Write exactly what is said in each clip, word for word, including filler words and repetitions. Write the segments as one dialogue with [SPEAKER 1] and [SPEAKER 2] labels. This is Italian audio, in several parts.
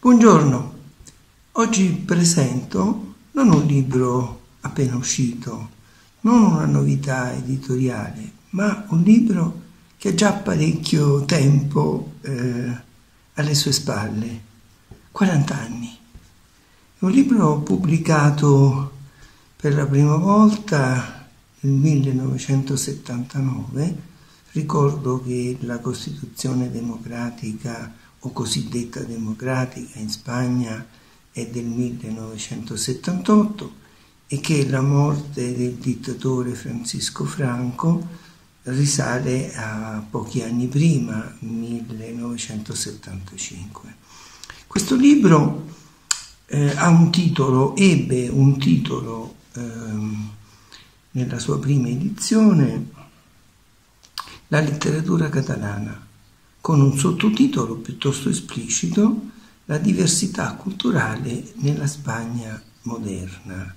[SPEAKER 1] Buongiorno, oggi presento non un libro appena uscito, non una novità editoriale, ma un libro che ha già parecchio tempo eh, alle sue spalle, quaranta anni. È un libro pubblicato per la prima volta nel millenovecentosettantanove. Ricordo che la Costituzione democratica o cosiddetta democratica in Spagna è del millenovecentosettantotto e che la morte del dittatore Francisco Franco risale a pochi anni prima, millenovecentosettantacinque. Questo libro eh, ha un titolo, ebbe un titolo ehm, nella sua prima edizione, La letteratura catalana, con un sottotitolo piuttosto esplicito, La diversità culturale nella Spagna moderna.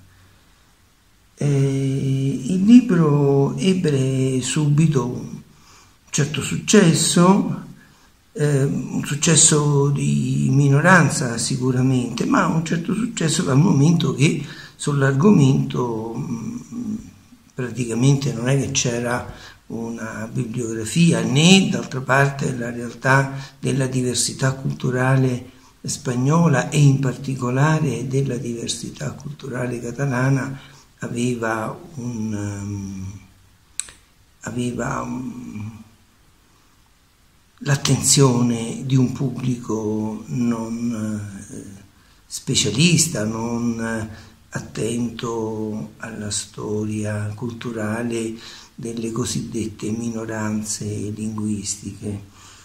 [SPEAKER 1] Eh, il libro ebbe subito un certo successo, eh, un successo di minoranza sicuramente, ma un certo successo dal momento che sull'argomento mh, praticamente non è che c'era una bibliografia, né d'altra parte la realtà della diversità culturale spagnola e in particolare della diversità culturale catalana aveva un um, aveva um, l'attenzione di un pubblico non uh, specialista, non uh, attento alla storia culturale delle cosiddette minoranze linguistiche.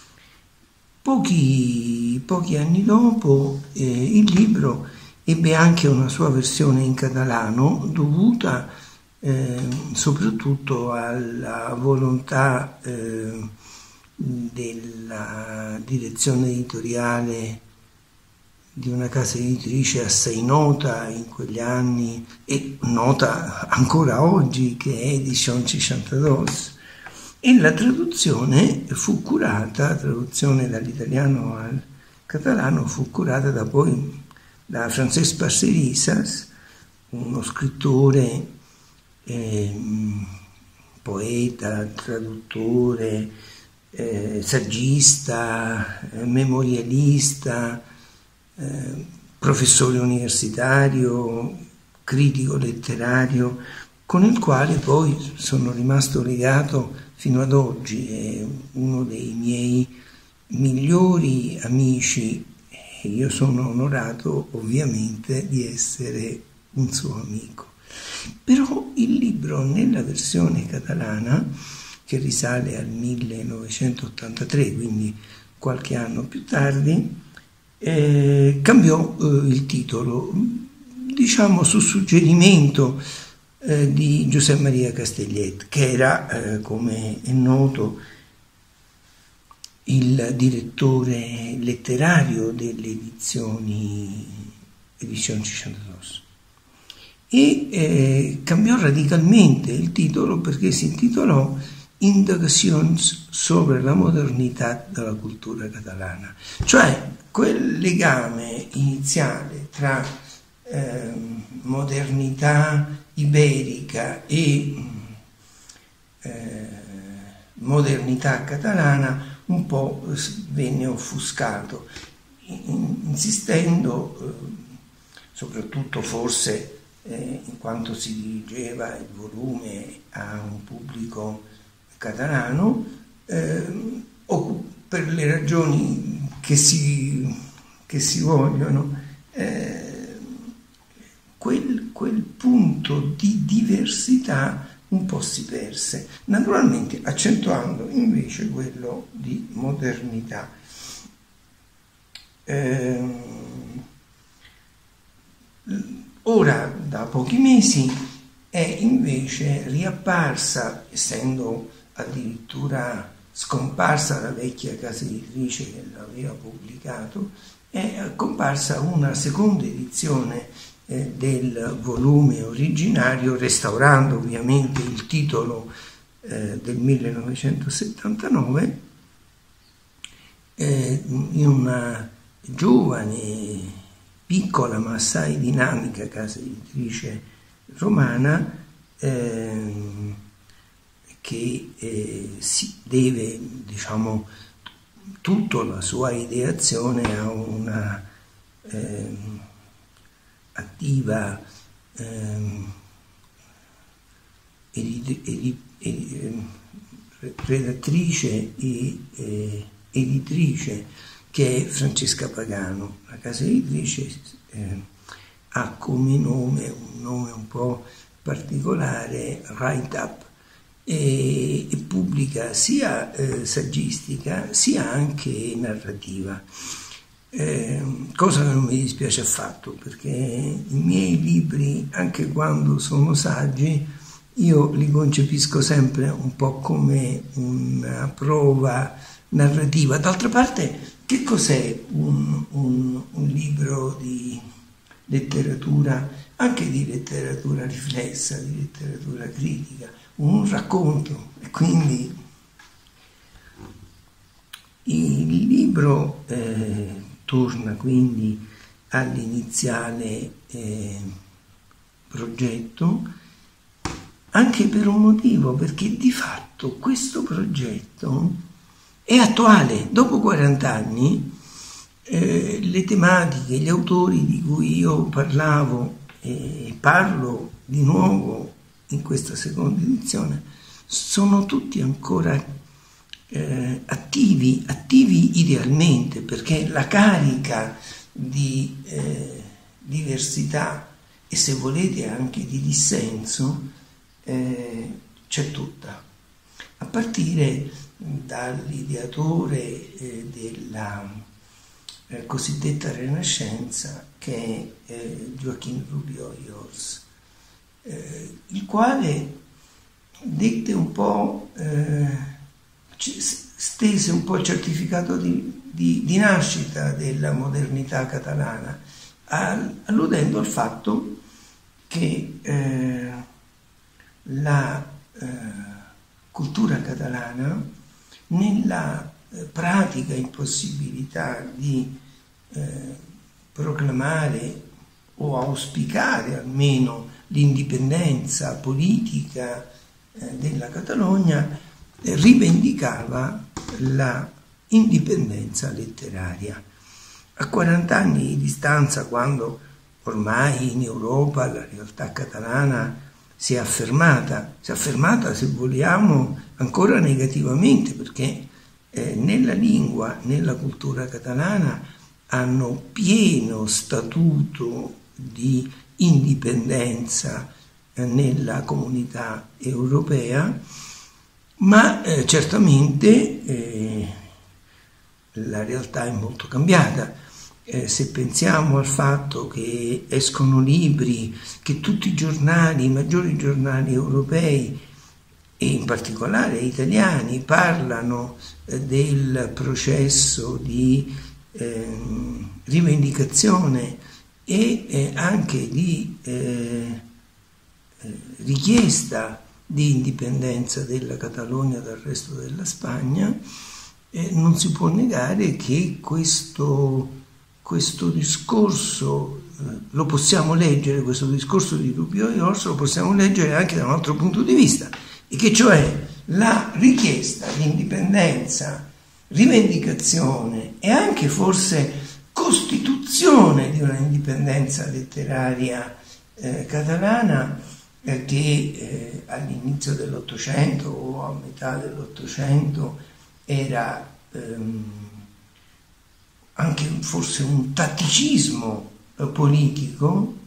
[SPEAKER 1] Pochi, pochi anni dopo eh, il libro ebbe anche una sua versione in catalano dovuta eh, soprattutto alla volontà eh, della direzione editoriale di una casa editrice assai nota in quegli anni e nota ancora oggi, che è Edición sessantadue, e la traduzione fu curata, traduzione dall'italiano al catalano, fu curata da poi da Francesc Parcerisas, uno scrittore, eh, poeta, traduttore, eh, saggista, eh, memorialista, Eh, professore universitario, critico letterario, con il quale poi sono rimasto legato fino ad oggi. È uno dei miei migliori amici e io sono onorato ovviamente di essere un suo amico. Però il libro nella versione catalana, che risale al millenovecentottantatré, quindi qualche anno più tardi, Eh, cambiò eh, il titolo, diciamo su suggerimento eh, di Josep Maria Castellet, che era, eh, come è noto, il direttore letterario delle edizioni Edición sessantadue. E eh, cambiò radicalmente il titolo perché si intitolò Indagacions sobre la modernità della cultura catalana, cioè quel legame iniziale tra eh, modernità iberica e eh, modernità catalana un po' venne offuscato, insistendo eh, soprattutto forse eh, in quanto si dirigeva il volume a un pubblico catalano, eh, o per le ragioni che si, che si vogliono, eh, quel, quel punto di diversità un po' si perse, naturalmente accentuando invece quello di modernità. Eh, ora, da pochi mesi, è invece riapparsa, essendo addirittura scomparsa la vecchia casa editrice che l'aveva pubblicato, è comparsa una seconda edizione eh, del volume originario, restaurando ovviamente il titolo eh, del millenovecentosettantanove, eh, in una giovane, piccola ma assai dinamica casa editrice romana, eh, che eh, si deve, diciamo, tutta la sua ideazione a una eh, attiva eh, edit- edit- edit- redattrice e eh, editrice, che è Francesca Pagano. La casa editrice eh, ha come nome un nome un po' particolare, Write Up, e, e pubblica sia eh, saggistica sia anche narrativa, eh, cosa che non mi dispiace affatto, perché i miei libri, anche quando sono saggi, io li concepisco sempre un po' come una prova narrativa. D'altra parte, che cos'è un, un, un libro di letteratura, anche di letteratura riflessa, di letteratura critica? Un racconto. E quindi il libro eh, torna quindi all'iniziale eh, progetto, anche per un motivo, perché di fatto questo progetto è attuale. Dopo quaranta anni eh, le tematiche, gli autori di cui io parlavo e eh, parlo di nuovo in questa seconda edizione sono tutti ancora eh, attivi, attivi idealmente, perché la carica di eh, diversità e, se volete, anche di dissenso eh, c'è tutta, a partire dall'ideatore eh, della eh, cosiddetta Rinascenza, che è eh, Joachim Rubió-Ors, eh, il quale dette un po', eh, stese un po' il certificato di, di, di nascita della modernità catalana, alludendo al fatto che eh, la eh, cultura catalana, nella eh, pratica impossibilità di eh, proclamare o auspicare almeno l'indipendenza politica eh, della Catalogna, eh, rivendicava la indipendenza letteraria. A quaranta anni di distanza, quando ormai in Europa la realtà catalana si è affermata, si è affermata, se vogliamo, ancora negativamente, perché eh, nella lingua, nella cultura catalana hanno pieno statuto di indipendenza eh, nella comunità europea, ma eh, certamente eh, la realtà è molto cambiata. Eh, se pensiamo al fatto che escono libri, che tutti i giornali, i maggiori giornali europei e in particolare italiani parlano eh, del processo di eh, rivendicazione e eh, anche di eh, richiesta di indipendenza della Catalogna dal resto della Spagna, eh, non si può negare che questo Questo discorso eh, lo possiamo leggere, questo discorso di Rubió-Ors lo possiamo leggere anche da un altro punto di vista, e che cioè la richiesta di indipendenza, rivendicazione e anche forse costituzione di una indipendenza letteraria eh, catalana eh, che eh, all'inizio dell'Ottocento o a metà dell'Ottocento era ehm, anche forse un tatticismo politico,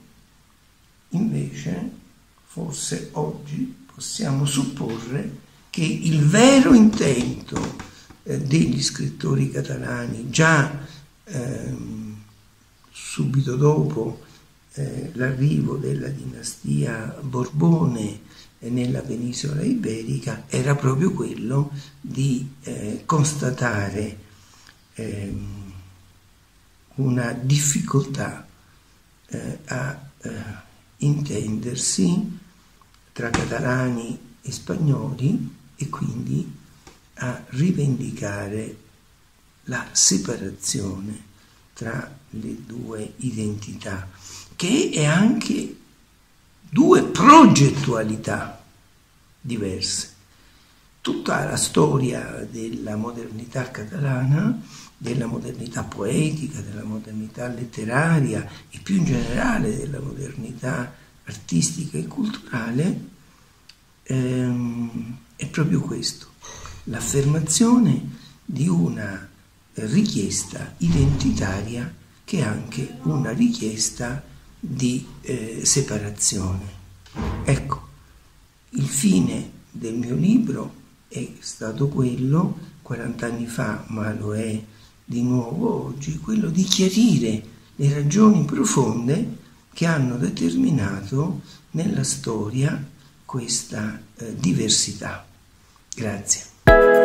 [SPEAKER 1] invece forse oggi possiamo supporre che il vero intento eh, degli scrittori catalani, già ehm, subito dopo eh, l'arrivo della dinastia Borbone eh, nella penisola iberica, era proprio quello di eh, constatare ehm, una difficoltà eh, a eh, intendersi tra catalani e spagnoli, e quindi a rivendicare la separazione tra le due identità, che è anche due progettualità diverse. Tutta la storia della modernità catalana, della modernità poetica, della modernità letteraria e più in generale della modernità artistica e culturale ehm, è proprio questo, l'affermazione di una richiesta identitaria che è anche una richiesta di eh, separazione. Ecco, il fine del mio libro è stato quello, quaranta anni fa, ma lo è di nuovo oggi, quello di chiarire le ragioni profonde che hanno determinato nella storia questa eh, diversità. Grazie.